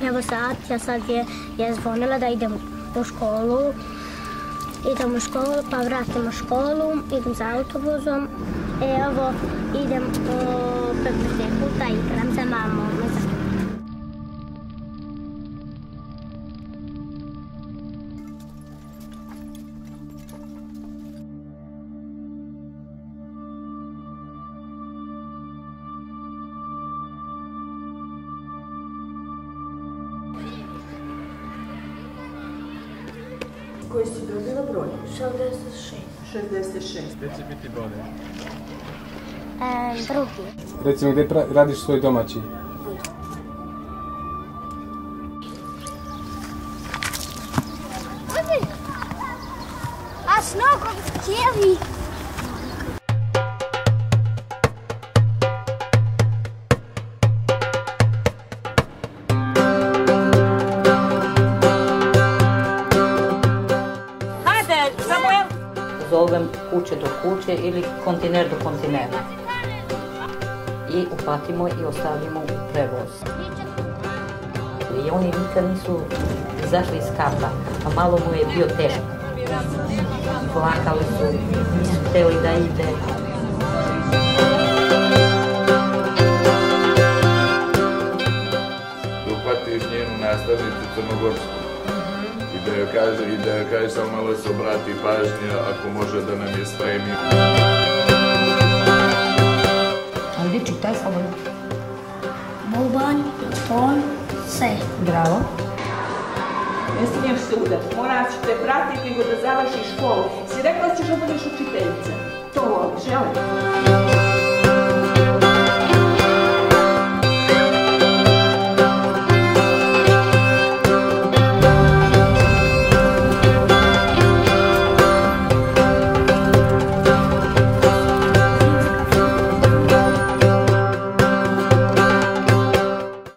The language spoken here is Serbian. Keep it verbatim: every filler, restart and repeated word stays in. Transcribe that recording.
Evo sad, ja sad je, je zvonila da idem u školu. Idem u školu, pa vratim u školu, idem za autobuzom. Evo, idem u biblioteku da igram za mamu. Koji si dobila broj? šezdeset šest. šezdeset šest. Gdje će biti bolje? E, drugi. Recimo, gdje radiš svoj domaći? A s nogom htjeli. Zovem kuće do kuće ili kontejner do kontejnera. I upatimo i ostavimo u prevoz. I oni nikad nisu izašli iz kampa, a malo mu je bio teško. Plakali su, nisu htjeli da ide. Uhvatiš njenu nastavnicu crnogorsku. I da joj kaže, i da joj kaže samo malo se obrati pažnja ako može da nam je spremi. Ajde, čitaj slobodno. Bulbanj, ton, se. Bravo. Ne smiješ se udati, morat ću te pratiti nego da završiš školu. Si rekla da ćeš da budeš učiteljica. To voliš, jel?